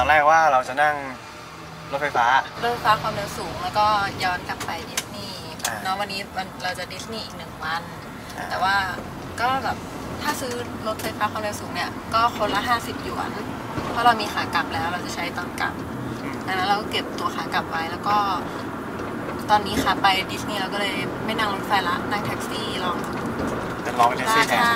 อนแรกว่าเราจะนั่งรถไฟฟ้าความเร็วสูงแล้วก็ย้อนกลับไปดิสนีย์เนาะวันนี้เราจะดิสนีย์อีก1 วันแต่ว่าก็แบบถ้าซื้อรถไฟฟ้าความเร็วสูงเนี่ยก็คนละ50 หยวนเพราะเรามีขากลับแล้วเราจะใช้ตอนกลับดังนั้นเราก็เก็บตั๋วขากลับไว้แล้วก็ตอนนี้ค่ะไปดิสนีย์เราก็เลยไม่นั่งรถไฟละนั่งแท็กซี่ลองแท็กซี่แทน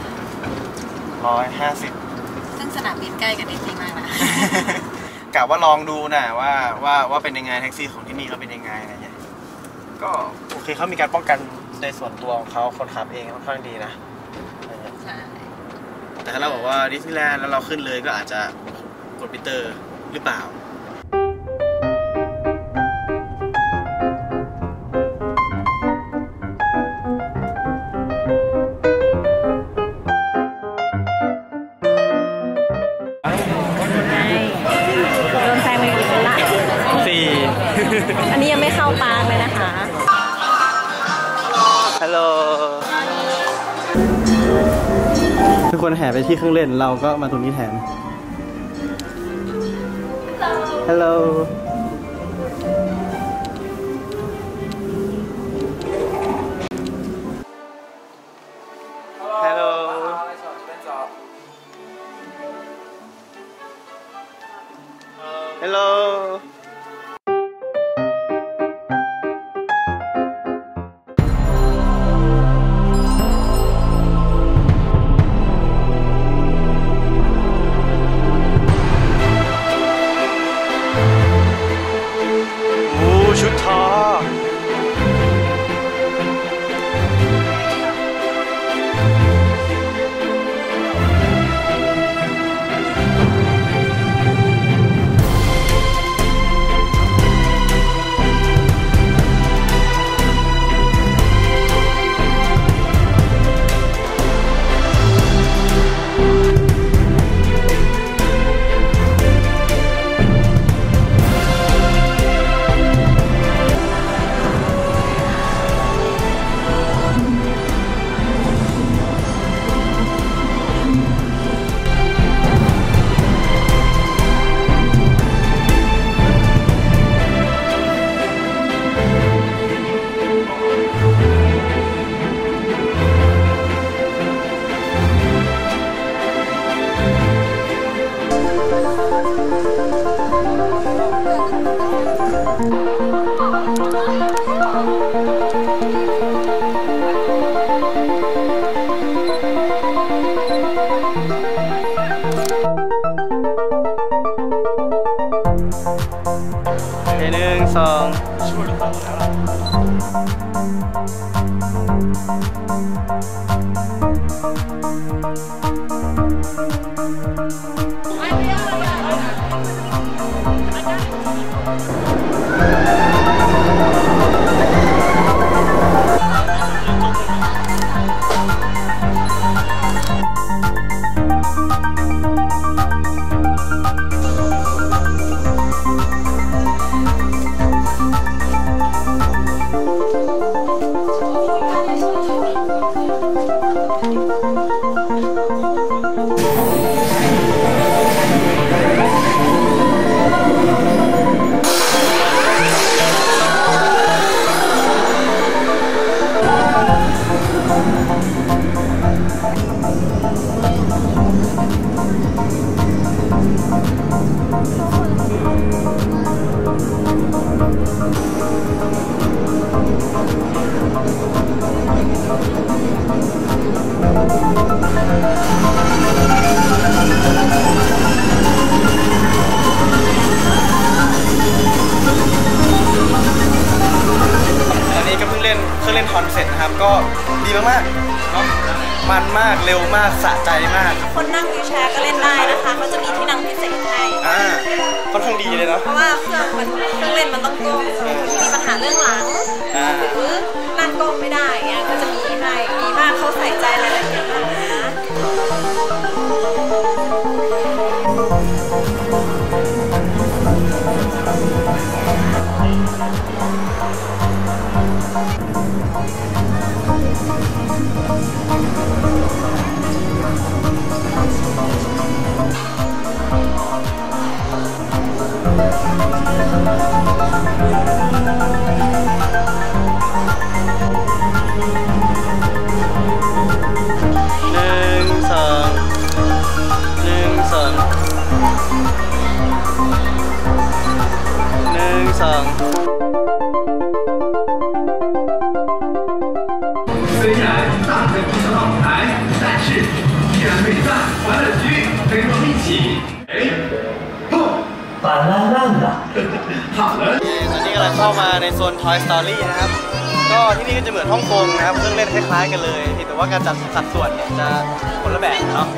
150 ซึ่งสนามบินใกล้กับดิสนีย์มากนะกะว่าลองดูนะว่าเป็นยังไงแท็กซี่ของที่นี่เขาเป็นยังไงอะไรเงี้ยก็โอเคเขามีการป้องกันในส่วนตัวของเขาคนขับเองค่อนข้างดีนะใช่แต่ถ้าเราบอกว่าดิสนีย์แลนด์แล้วเราขึ้นเลยก็อาจจะกดมิเตอร์หรือเปล่าอันนี้ยังไม่เข้าปาร์คเลยนะคะฮัลโหลทุกคนแห่ไปที่เครื่องเล่นเราก็มาตรงนี้แทนฮัลโหลฮัลโหลฮัลโหลชุดทอ1 เครื่องเล่นฮอนเสร็จนะครับก็ดีมากๆเนาะมันมากเร็วมากสะใจมากคนนั่งวีลแชร์ก็เล่นได้นะคะเขาจะมีที่นั่งพิเศษให้ค่อนข้างดีเลยเนาะเพราะว่าเครื่องเล่นมันต้องก้มมีปัญหาเรื่องหลังหรือนั่งก้มไม่ได้เงี้ยก็จะมีให้ดีมากเขาใส่ใจรายละเอียดมากนะ 2 虽然大分不上舞台，但是既然没散，欢乐局跟我们一起，哎，不，板烂烂的，好了。 ตอนนี้กำลังเข้ามาในโซน Toy Story นะครับก็ที่นี่ก็จะเหมือนฮ่องกงนะครับเครื่องเล่นคล้ายๆกันเลยแต่ว่าการจัดสัดส่วนเนี่ยจะคนละแบบเนาะ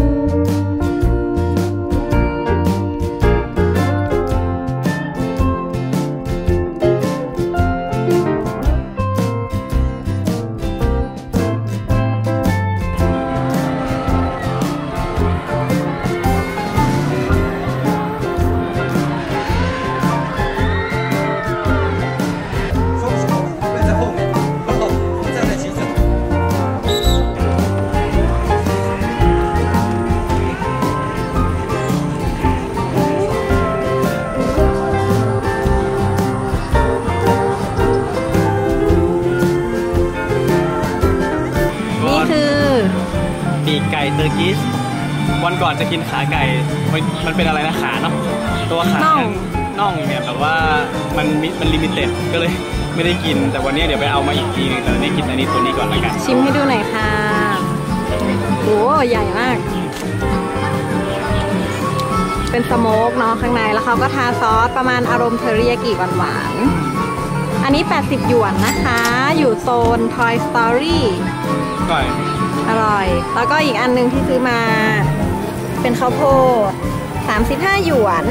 ปีกไก่เตอร์กิสวันก่อนจะกินขาไก่มันเป็นอะไรนะขาเนาะตัวขาน่องเนี่ยแบบว่ามันลิมิเต็ดก็เลยไม่ได้กินแต่วันนี้เดี๋ยวไปเอามาอีกทีนึงแต่นี่กินอันนี้ตัวนี้ก่อนละกันชิมให้ดูหน่อยค่ะโอ้ใหญ่มากเป็นสโมกเนาะข้างในแล้วเขาก็ทาซอสประมาณอารมณ์เทอริยากิหวานๆอันนี้80หยวนนะคะอยู่โซน Toy Story ก่อยอร่อยแล้วก็อีกอันนึงที่ซื้อมาเป็นข้าวโพด35หยวน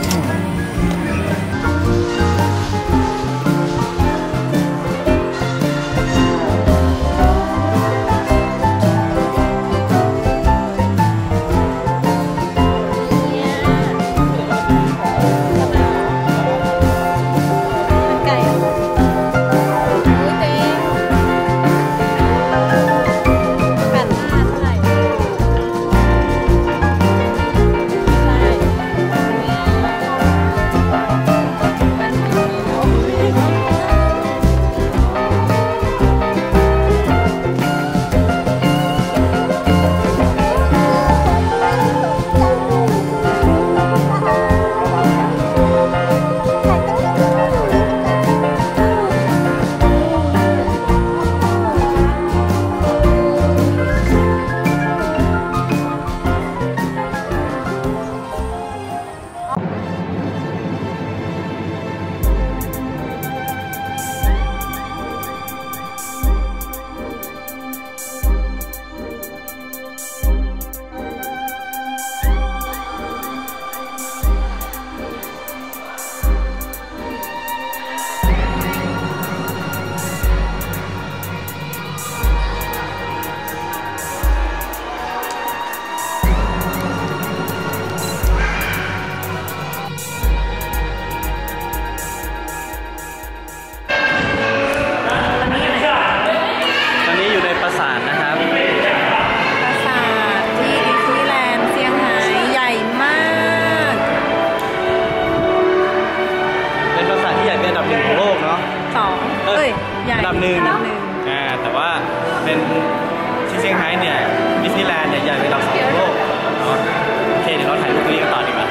อันดับหนึ่งแต่ว่าเป็นที่เซี่ยงไฮ้เนี่ยดิสนีย์แลนด์เนี่ยใหญ่เป็นอันดับ2ของโลกโอเคเดี๋ยวเราถ่ายรูปนี้กันต่อดีกว่า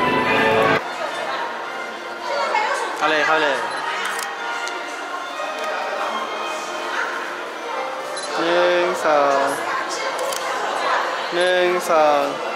เข้าเลย1 2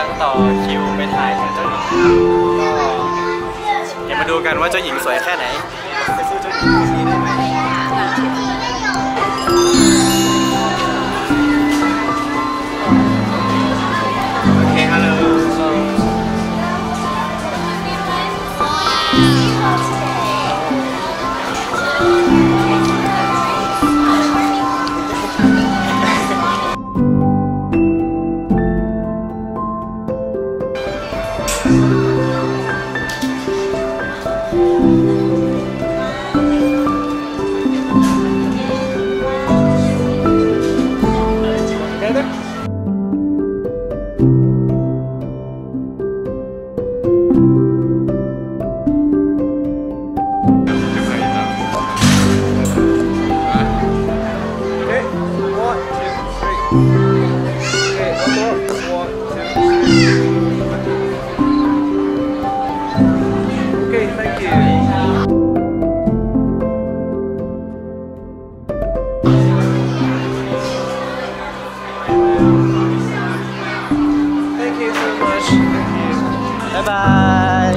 ลังต่อคิวไปถ่ายกับเจ้าหญิงก็เดี๋ยวมาดูกันว่าเจ้าหญิงสวยแค่ไหนไปสู้เจ้าหญิงคนนี้ได้ไหมโอเคฮัลโหลบ๊ายบาย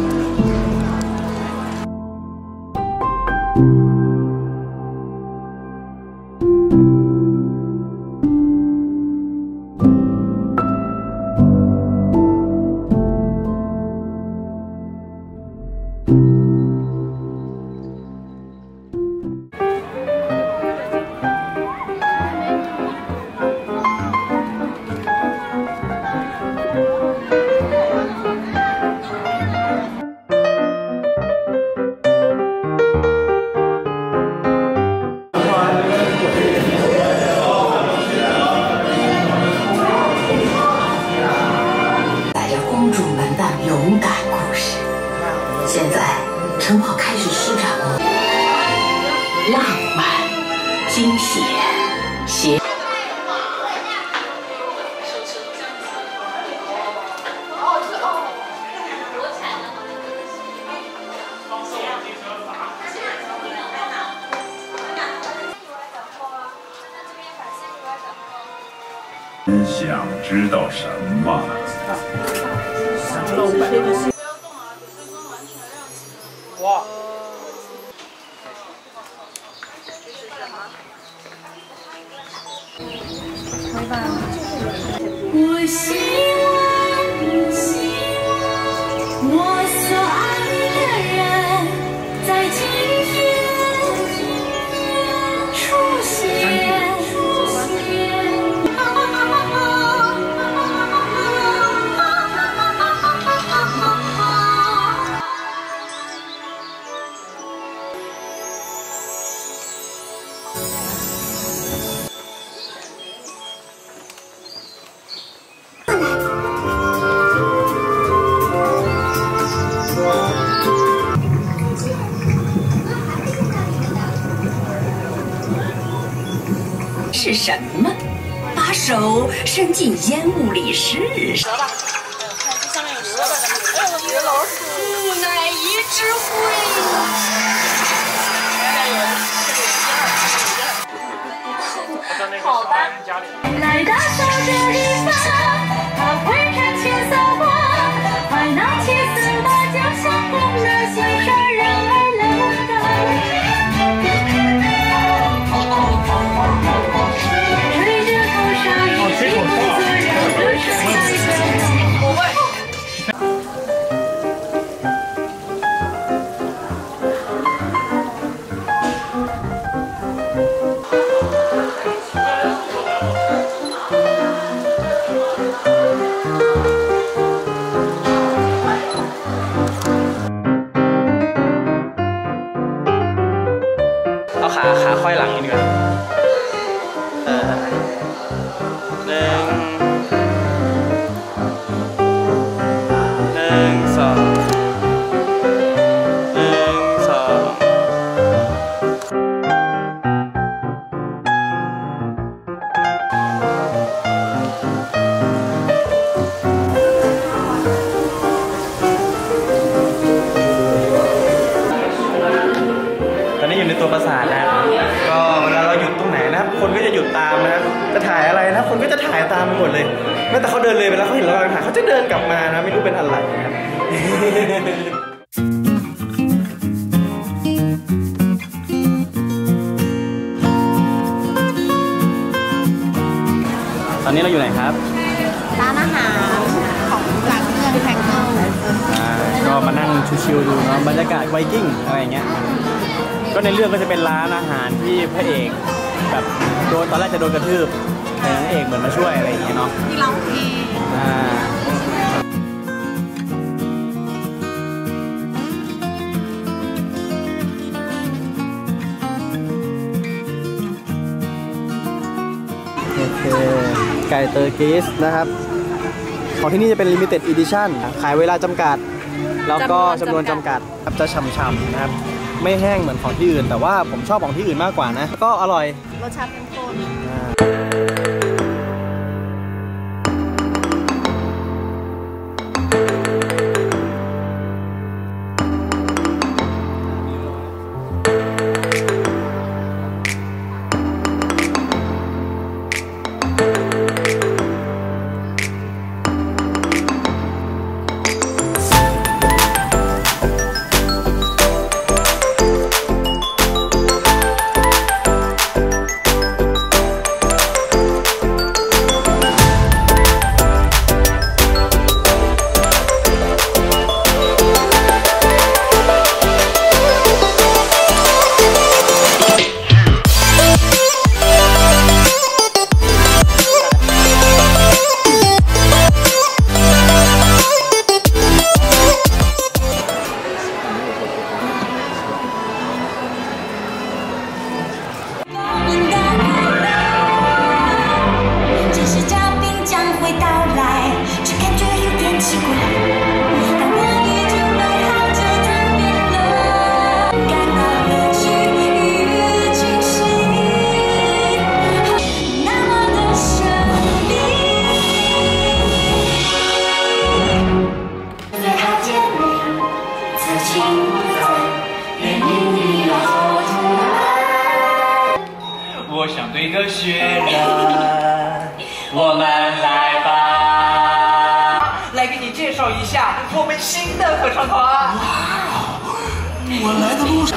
现在城堡开始施展了浪漫、惊险、邪。 你想知道什么？ 哇！ 我希望我所爱的人在今天出现。是什么？把手伸进烟雾里试试。蛇吧，看这下面有蛇吧？哎，我以为老鼠。木乃伊之灰。好吧。来到手这地方，它会看见扫光，快拿起丝把就像红了心上人儿冷的。 เอาขาค่อยหลังนี่ดีกว่าหนึ่งสองตอนนี้อยู่ในตัวปราสาทนะครับก็เวลาเราหยุดตรงไหนนะครับคนก็จะหยุดตามนะครับจะถ่ายอะไรนะคนก็จะถ่ายตามไปหมดเลยแม้แต่เขาเดินเลยไปแล้วเขาเห็นเรากำลังถ่ายเขาจะเดินกลับมานะไม่รู้เป็นอะไรนะครับตอนนี้เราอยู่ไหนครับร้านอาหารของหลังเมืองแพงเกิลก็มานั่งชิวๆดูเนาะบรรยากาศไวกิ้งอะไรเงี้ยก็ในเรื่องก็จะเป็นร้านอาหารที่พระเอกแบบตอนแรกจะโดนกระทืบแต่นางเอกเหมือนมาช่วยอะไรอย่างเงี้ยเนาะที่ร้องเพลงโอเคไก่เตอร์กีสนะครับของที่นี่จะเป็น Limited Edition ขายเวลาจำกัดแล้วก็จำนวนจำกัดครับจะฉ่ำๆนะครับไม่แห้งเหมือนของที่อื่นแต่ว่าผมชอบของที่อื่นมากกว่านะก็อร่อยรสชาติเข้มข้น我想对着雪人，我们来吧，来给你介绍一下我们新的合唱团。我来的路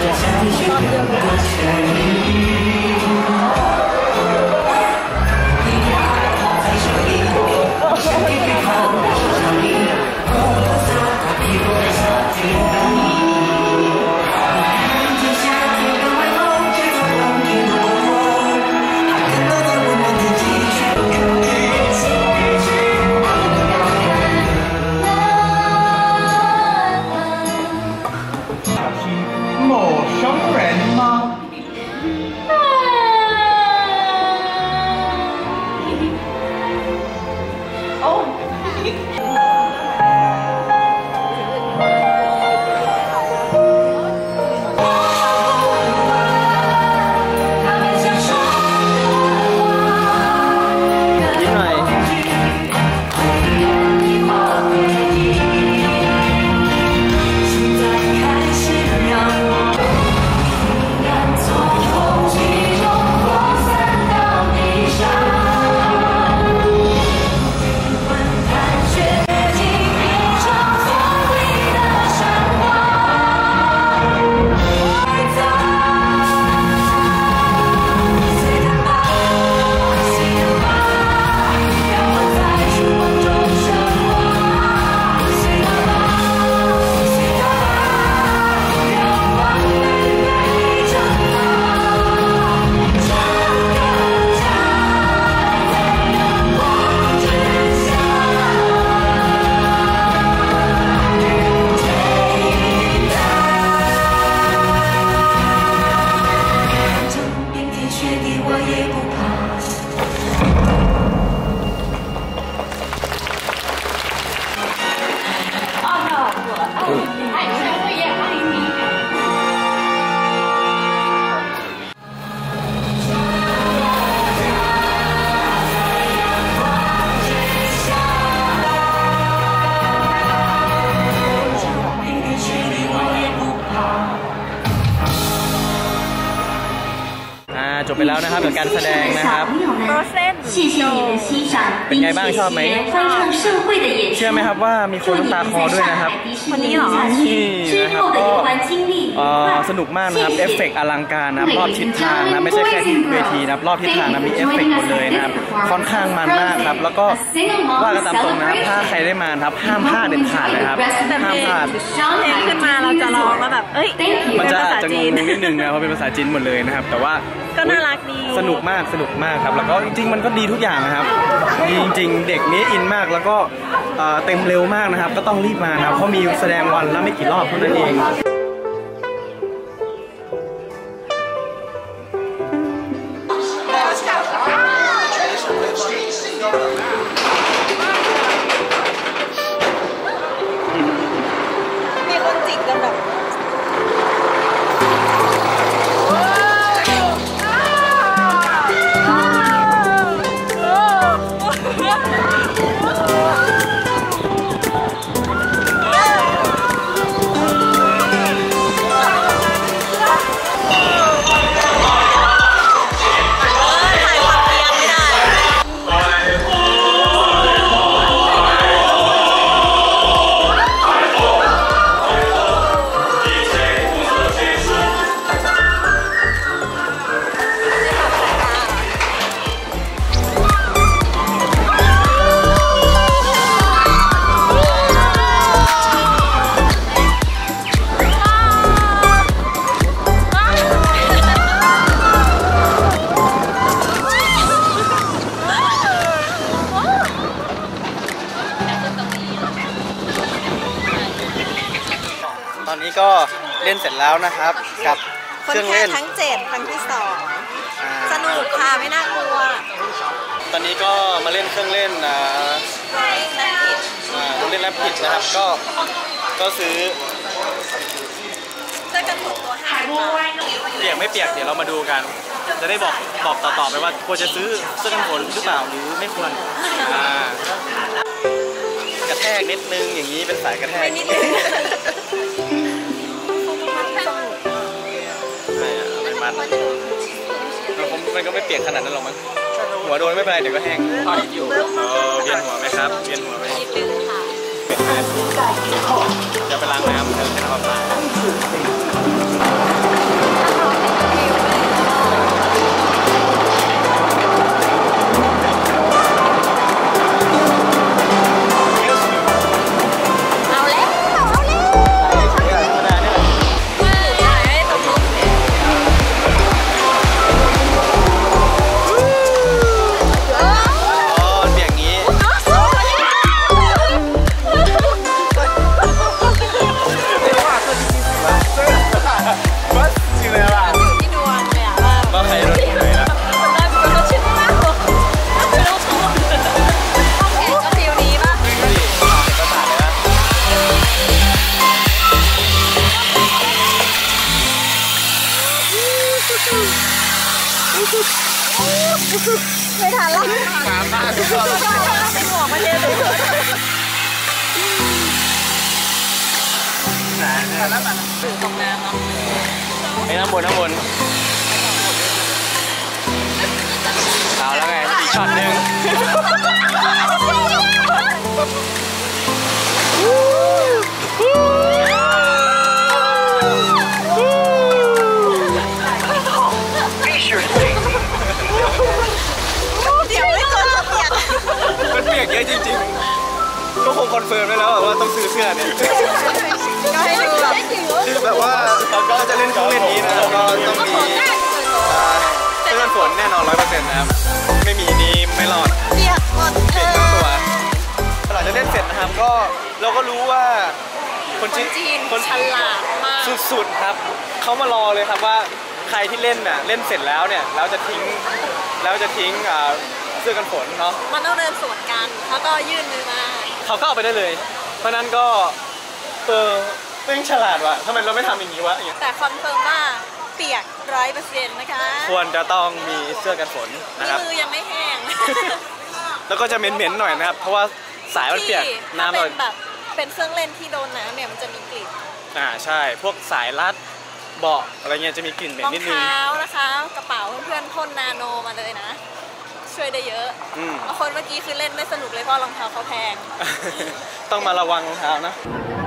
จบไปแล้วนะครับกับการแสดงนะครับ Frozen 谢谢你的欣赏，并且学翻唱盛会的演出。 เชื่อไหมครับว่ามีคนน้ำตาคลอด้วยนะครับคนนี้เหรอ之后的游玩经历สนุกมากนะครับเอฟเฟกต์อลังการนะครับรอบทิศทางนะไม่ใช่แค่ที่เวทีนะครับรอบทิศทางนะมีเอฟเฟกต์หมดเลยนะครับค่อนข้างมันมากครับแล้วก็ว่ากันตามตรงนะครับถ้าใครได้มาครับห้ามพลาดเด็ดขาดเลยครับห้ามพลาดเพลงขึ้นมาเราจะร้องแล้วแบบเอ้ยมันจะอาจจะงงนิดนึงนะเพราะเป็นภาษาจีนหมดเลยนะครับแต่ว่าก็น่ารักดีสนุกมากครับแล้วก็จริงๆมันก็ดีทุกอย่างนะครับดีจริงๆเด็กนี้อินมากแล้วก็เต็มเร็วมากนะครับก็ต้องรีบมานะครับเพราะมีแสดงวันละไม่กี่รอบเท่านั้นเองมีคนจิกกันแบบตอนนี้ก็เล่นเสร็จแล้วนะครับกับเครื่องเล่นทั้ง7ครั้งที่2สนุกค่ะไม่น่ากลัวตอนนี้ก็มาเล่นเครื่องเล่นเล่นแรปผิดนะครับก็ซื้อเจอกัน6ตัว5 เปียกไม่เปียกเดี๋ยวเรามาดูกัน จะได้บอกต่อไปว่าควรจะซื้อเสื้อกันฝนหรือเปล่าหรือไม่ควรกระแทกนิดนึงอย่างนี้เป็นสายกระแทกนิดนึงมันก็ไม่เปียกขนาดนั้นหรอกมั้งหัวโดนไม่เป็นไรเดี๋ยวก็แห้งเวียนหัวไหมครับเวียนหัวไหมจะไปล้างน้ำเถอะให้เราล้างไม่ทันแล้วน้ำตาเป็นหัวมาเทเลยถึงตรงน้ำเนาะไอ้น้ำบนเอาแล้วไงอีกช็อตหนึ่งมันเปียกเยอะจริงๆก็คงคอนเฟิร์มได้แล้วว่าต้องซื้อเสื้อเนี่ยก็ให้ดูแบบคือแบบว่าก็จะเล่นเครื่องเล่นนี้นะก็ต้องมีเสื้อกันฝนแน่นอน 100% นะครับไม่มีนี้ไม่รอดเปียกหมดเปียกทั้งตัวหลังจากเล่นเสร็จนะครับก็เราก็รู้ว่าคนจีนฉลาดมากสุดๆครับเขามารอเลยครับว่าใครที่เล่นน่ะเล่นเสร็จแล้วเนี่ยแล้วจะทิ้งเสื้อกันฝนเนาะมันต้องเดินสวนกันแล้วก็ยื่นมือมาเขาก็เอาไปได้เลยเพราะนั้นก็เป็นฉลาดว่ะทำไมเราไม่ทำอย่างนี้วะแต่คอนเฟิร์มว่าเปียก 100% นะคะควรจะต้องมีเสื้อกันฝนนะครับมือยังไม่แห้งแล้วก็จะเหม็นๆหน่อยนะครับเพราะว่าสายมันเปียกน้ำเราแบบเป็นเครื่องเล่นที่โดนน้ำเนี่ยมันจะมีกลิ่นใช่พวกสายรัดเบาะอะไรเงี้ยจะมีกลิ่นเหม็นนิดนึงรองเท้านะคะกระเป๋าเพื่อนๆพ่นนาโนมาเลยนะช่วยได้เยอะบางคนเมื่อกี้คือเล่นไม่สนุกเลยเพราะรองเท้าเขาแพงต้องมาระวังรองเท้านะ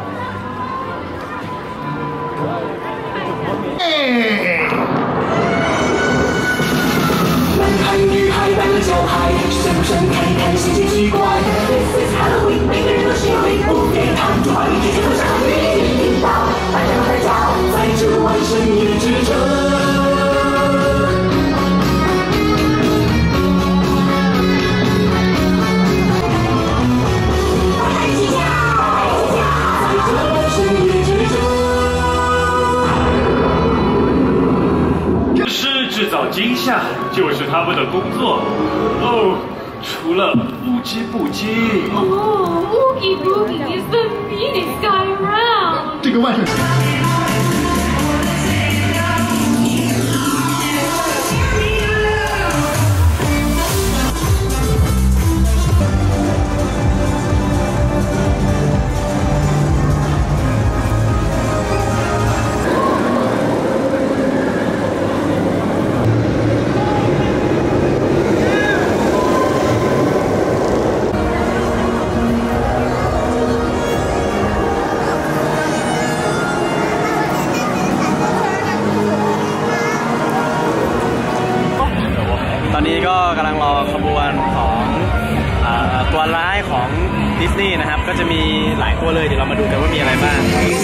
男孩女孩来了就嗨，想想看看新奇奇怪。This is Halloween， 每个人都是有礼物给他们，祝好运，天天都是好运。听到大家在叫，在这万圣夜之城。 制造惊吓就是他们的工作哦，除了乌鸡不鸡。 哦，Oogie Boogie is the meanest guy around。 这个万圣节。 ตอนนี้ก็กำลังรอขบวนของตัวร้ายของดิสนีย์นะครับก็จะมีหลายตัวเลยเดี๋ยวเรามาดูกันว่ามีอะไรบ้าง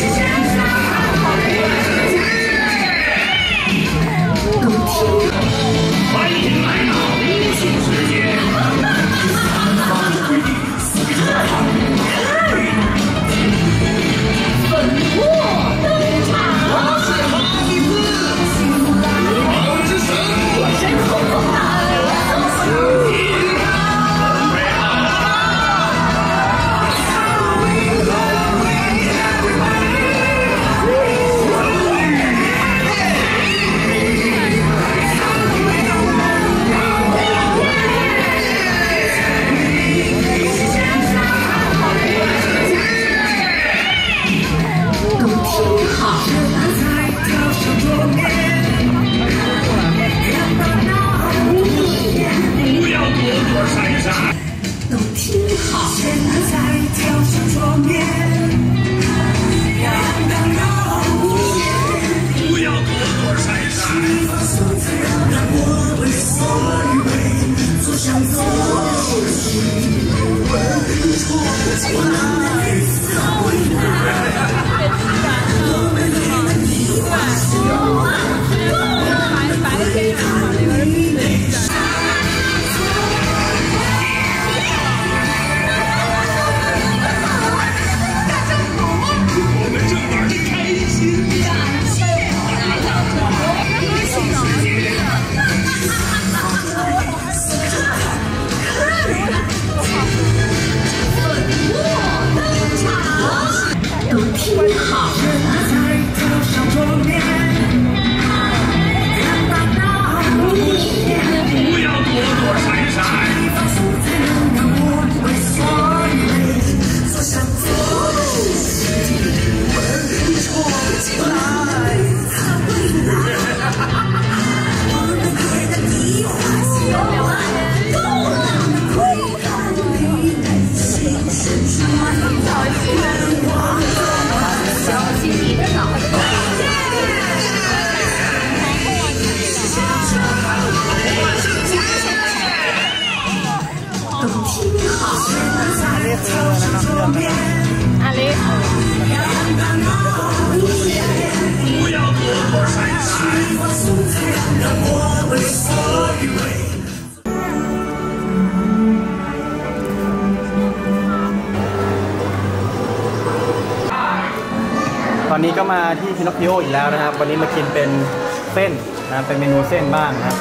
ตอนนี้ก็มาที่พินอคคิโออีกแล้วนะครับวันนี้มากินเป็นเส้นนะเป็นเมนูเส้นบ้างนะครับ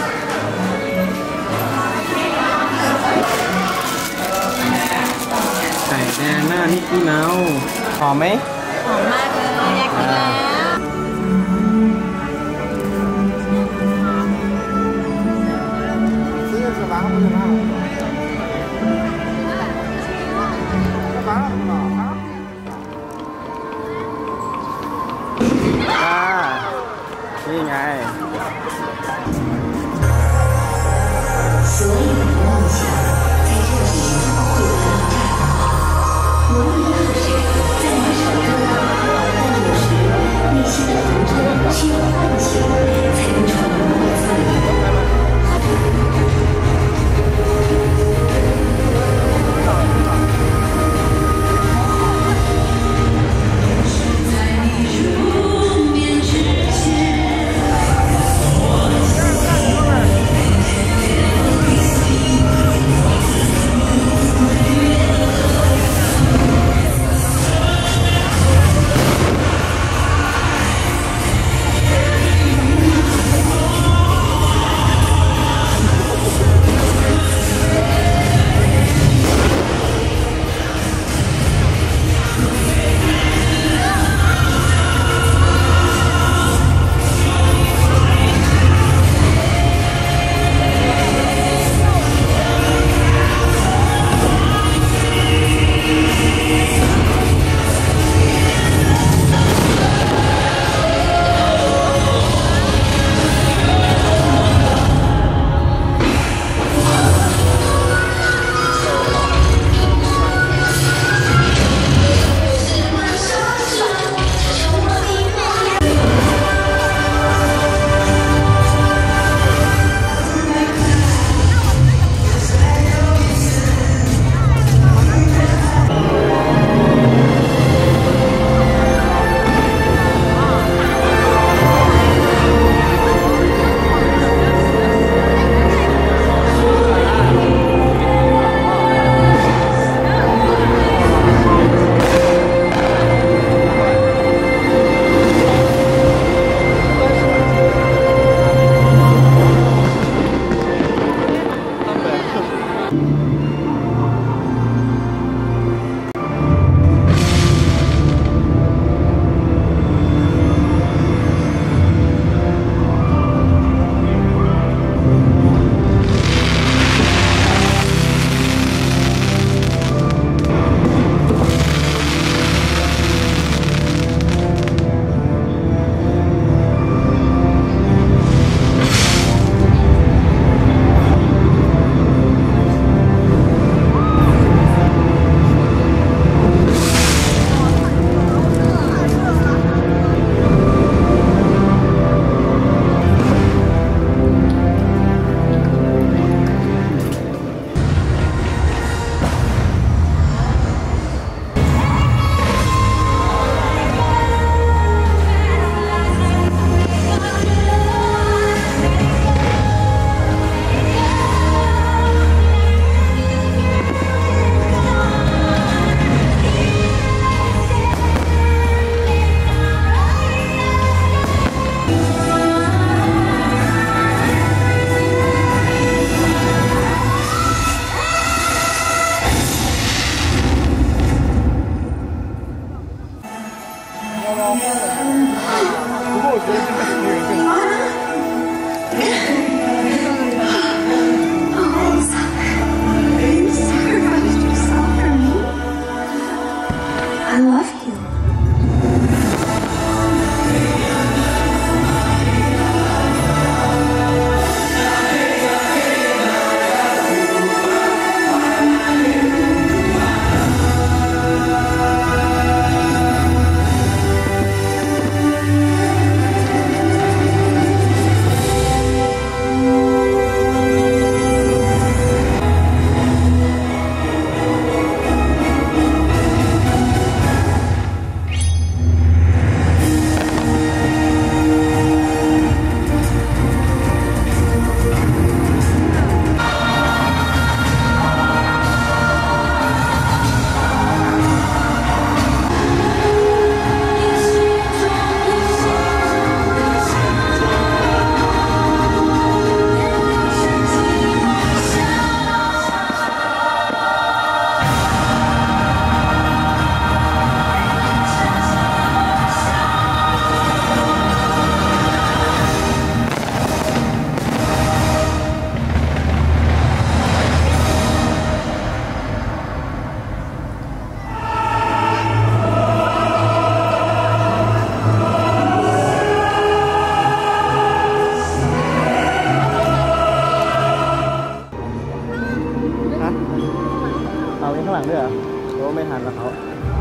ไก่แดงหน้ามิกกี้เมาส์หอมไหมหอมมากเลยอยากกินแล้วนี่ไง所以我ไว้ข้างหลังด้วยเหรอโอ้ไม่ทันแล้วเขา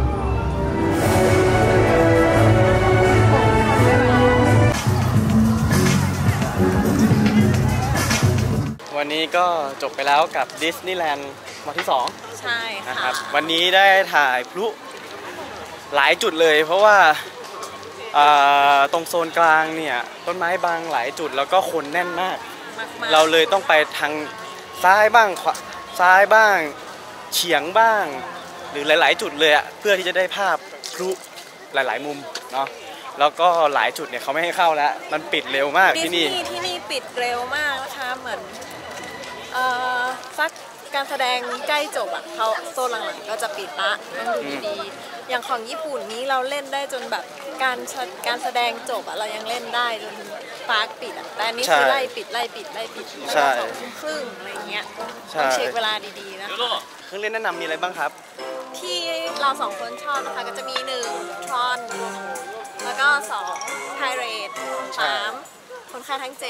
วันนี้ก็จบไปแล้วกับดิสนีย์แลนด์วันที่2 ใช่นะคค่ะรับวันนี้ได้ถ่ายพลุหลายจุดเลยเพราะว่าตรงโซนกลางเนี่ยต้นไม้บางหลายจุดแล้วก็คนแน่นมากเราเลยต้องไปทางซ้ายบ้างขวาซ้ายบ้างเฉียงบ้างหรือหลายๆจุดเลยอะเพื่อที่จะได้ภาพพลุหลายๆมุมเนาะแล้วก็หลายจุดเนี่ยเขาไม่ให้เข้าแล้วมันปิดเร็วมากที่นี่ปิดเร็วมากนะคะเหมือนสักการแสดงใกล้จบอ่ะเขาโซนหลังๆก็จะปิดละต้องดูดีๆอย่างของญี่ปุ่นนี้เราเล่นได้จนแบบการแสดงจบอ่ะเรายังเล่นได้จนปาร์คปิดอ่ะแต่อันนี้คือไล่ปิด2 ทุ่มครึ่งอะไรเงี้ยต้องเช็คเวลาดีๆนะคะเครื่องเล่นแนะนำมีอะไรบ้างครับที่เรา2 คนชอบนะคะก็จะมี1 Tron แล้วก็2 Pirate 3 คนค่าทั้ง7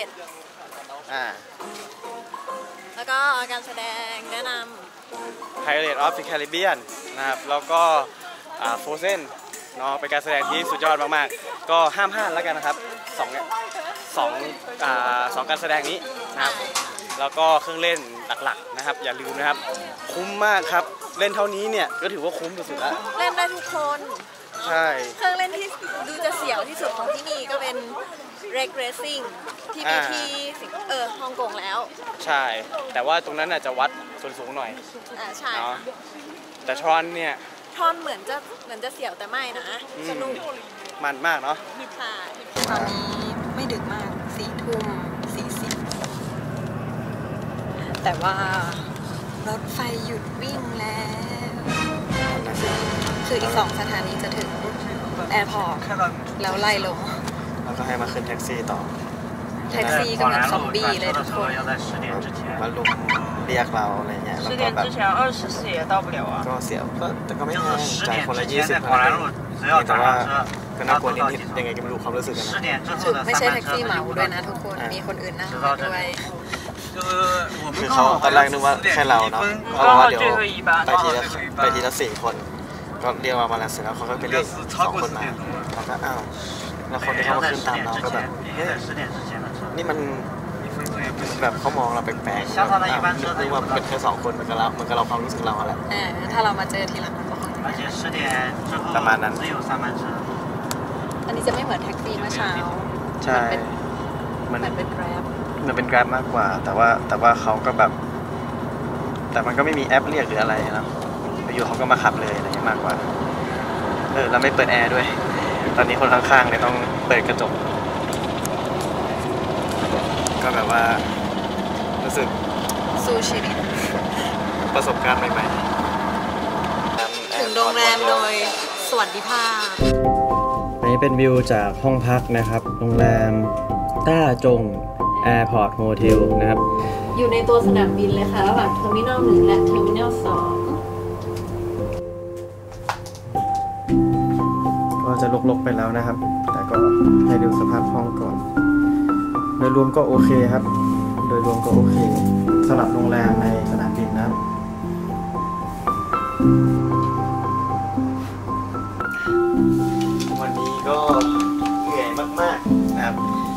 แล้วก็การแสดงแนะนำ Pirates of the Caribbean นะครับแล้วก็Frozen เนาะเป็นการแสดงที่สุดยอดมากๆก็ห้ามพลาดแล้วกันนะครับสองการแสดงนี้นะครับแล้วก็เครื่องเล่นหลักๆนะครับอย่าลืมนะครับคุ้มมากครับเล่นเท่านี้เนี่ยก็ถือว่าคุ้มสุดๆแล้วเล่นได้ทุกคนใช่เครื่องเล่นที่ดูจะเสียวที่สุดของที่นี่ก็เป็นRec Racing ที่มีที่ฮ่องกงแล้วใช่แต่ว่าตรงนั้นอาจจะวัดส่วนสูงหน่อยใช่แต่ทรอนเนี่ยทรอนเหมือนจะเสียวแต่ไม่นะสนุกมันมากเนาะใช่ตอนนี้ไม่ดึกมาก4 ทุ่ม 40แต่ว่ารถไฟหยุดวิ่งแล้วคืออีก2 สถานีจะถึงแอร์พอร์ตแล้วไล่ลงแล้วก็ให้มาขึ้นแท็กซี่ต่อแท็กซี่ก็เหมือนซอมบี้เลยทุกคนมาลุกเรียกเราอะไรเงี้ยแล้วก็แบบก็เสียก็แต่ก็ไม่แพงจ่ายคนละ20แต่ว่าก็น่ากลัวนิดๆยังไงก็ไม่รู้ความรู้สึกกันนะไม่ใช่แท็กซี่เหมาด้วยนะทุกคนมีคนอื่นนั่งด้วยคือเขาตอนแรกนึกว่าแค่เราเนาะเขาบอกว่าเดี๋ยวไปทีละ4 คนก็เรียกมาแล้วเสร็จแล้วเขาก็ไปเรียก2 คนมาแล้วก็อ้าวแล้วคนที่เขามาขึ้นตามเราก็แบบนี่มันแบบเขามองเราแปลกๆนึกว่าเป็นแค่2 คนเหมือนกับเราความรู้สึกเราแหละถ้าเรามาเจอทีหลังก็คงประมาณนั้นอันนี้จะไม่เหมือนแท็กซี่เมื่อเช้าใช่มันเป็นแกร็บมันเป็นแกร็บมากกว่าแต่ว่าเขาก็แบบแต่มันก็ไม่มีแอปเรียกหรืออะไรนะอยู่เขาก็มาขับเลยอะไรอย่างนี้มากกว่าเราไม่เปิดแอร์ด้วยตอนนี้คนข้างๆเลยต้องเปิดกระจกก็แบบว่ารู้สึกสู้ชีวิตประสบการณ์ใหม่ๆถึงโรงแรมโดยสวัสดิภาพอันนี้เป็นวิวจากห้องพักนะครับโรงแรมต้าจงแอร์พอร์ตโฮเทลนะครับอยู่ในตัวสนามบินเลยค่ะระหว่างเทอร์มินอล 1และเทอร์มินอล 2 ก็จะลกๆไปแล้วนะครับแต่ก็ให้ดูสภาพห้องก่อนโดยรวมก็โอเคครับโดยรวมก็โอเคสำหรับโรงแรมในสนามบินนะครับวันนี้ก็เหนื่อยมากๆนะครับ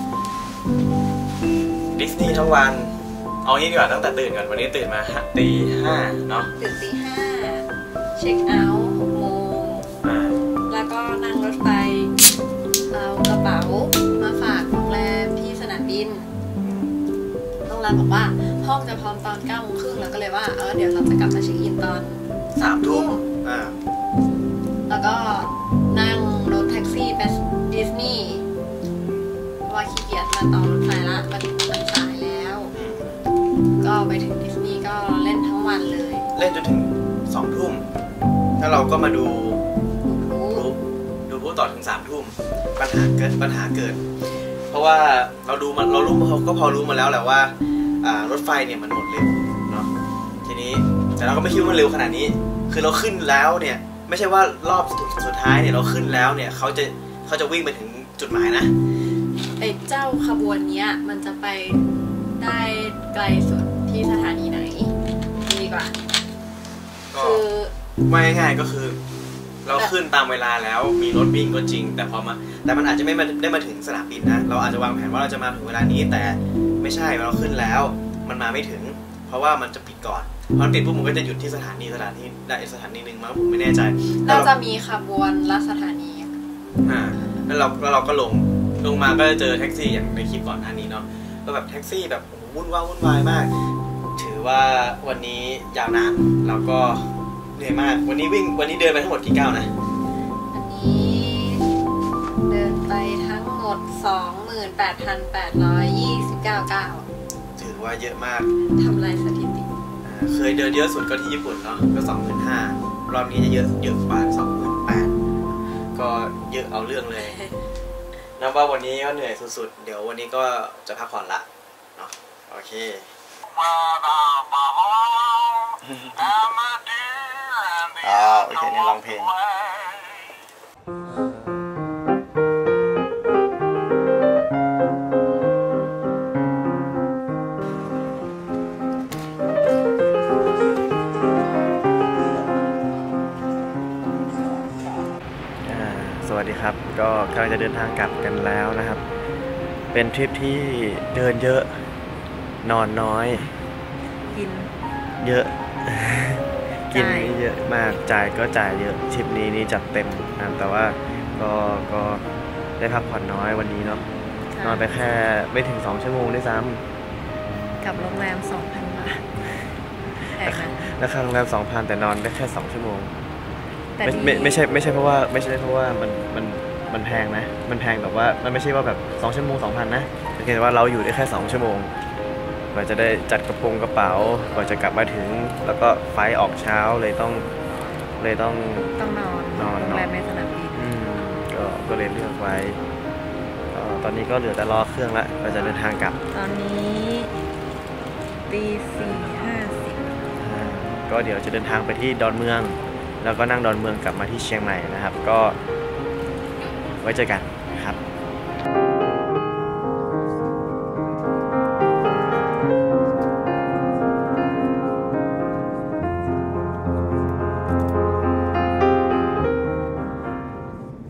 ดิสนีย์ทั้งวันเอางี้ดีกว่าตั้งแต่ตื่นก่อนวันนี้ตื่นมาตี 5เนาะตื่นตี 5เช็คเอาท์6 โมงแล้วก็นั่งรถไฟเอากระเป๋ามาฝากโรงแรมที่สนามบินโรงแรมบอกว่าห้องจะพร้อมตอน 9 โมงครึ่งแล้วก็เลยว่าเดี๋ยวเราจะกลับมาเช็คอินตอน 3 ทุ่มแล้วก็นั่งรถแท็กซี่ไปดิสนีย์ว่าขี้เกียจมาต่อรถไฟละมันสายแล้วก็ไปถึงดิสนีย์ก็เล่นทั้งวันเลยเล่นจนถึง 2 ทุ่มถ้าเราก็มาดูพลุต่อถึง 3 ทุ่มปัญหาเกิดเพราะว่าเรารู้ก็พอรู้มาแล้วแหละว่ารถไฟเนี่ยมันหมดเร็วเนาะทีนี้แต่เราก็ไม่คิดว่ามันเร็วขนาดนี้คือเราขึ้นแล้วเนี่ยไม่ใช่ว่ารอบสุดท้ายเนี่ยเราขึ้นแล้วเนี่ยเขาจะวิ่งไปถึงจุดหมายนะไอ้เจ้าขบวนเนี้ยมันจะไปได้ไกลสุดที่สถานีไหนดีกว่าก็คือว่าง่ายๆก็คือ เราขึ้นตามเวลาแล้วมีรถวิ่งก็จริง แต่มันอาจจะไม่ได้มาถึงสนามบินนะเราอาจจะวางแผนว่าเราจะมาถึงเวลานี้แต่ไม่ใช่เราขึ้นแล้วมันมาไม่ถึง เพราะว่ามันจะปิดก่อนพอมันปิดปุ๊บมันก็จะหยุดที่สถานีได้สถานีหนึ่งมั้งผมไม่แน่ใจเราจะมีขบวนละสถานีแล้วเราก็ลงมาก็จะเจอแท็กซี่อย่างในคลิปก่อนหน้านี้เนาะก็แบบแท็กซี่แบบวุ่นวายมากถือว่าวันนี้ยาวนานแล้วก็เหนื่อยมากวันนี้เดินไปทั้งหมดกี่ก้าวนะอันนี้เดินไปทั้งหมด 28,829 ก้าวถือว่าเยอะมากทำลายสถิติเคยเดินเยอะสุดก็ที่ญี่ปุ่นเนาะก็ 25,000 รอบนี้จะเยอะกว่า 28,000 ก็เยอะเอาเรื่องเลยนับว่าวันนี้ก็เหนื่อยสุดๆเดี๋ยววันนี้ก็จะพักผ่อนละเนาะโอเคโอเคนี่ร้องเพลงสวัสดีครับก็กำลังจะเดินทางกลับกันแล้วนะครับเป็นทริปที่เดินเยอะนอนน้อยกินเยอะ กินเยอะมากจ่ายก็จ่ายเยอะทริปนี้นี่จัดเต็มนะแต่ว่าก็ได้พักผ่อนน้อยวันนี้เนาะนอนไปแค่ไม่ถึง2 ชั่วโมงด้วยซ้ำกับโรงแรม 2,000 บาทแล้วค่าโรงแรม 2,000 แต่นอนได้แค่2 ชั่วโมงไม่ใช่เพราะว่ามันแพงนะมันแพงแบบว่ามันไม่ใช่ว่าแบบ2 ชั่วโมง 2,000 นะแต่ว่าเราอยู่ได้แค่2 ชั่วโมงกว่าจะได้จัดกระเป๋ากว่าจะกลับมาถึงแล้วก็ไฟออกเช้าเลยต้องนอนโรงแรมในสนามบินก็เลยเลือกไว้ตอนนี้ก็เหลือแต่รอเครื่องละเราจะเดินทางกลับตอนนี้ตี 4:50 ก็เดี๋ยวจะเดินทางไปที่ดอนเมืองแล้วก็นั่งดอนเมืองกลับมาที่เชียงใหม่นะครับก็ไว้เจอกัน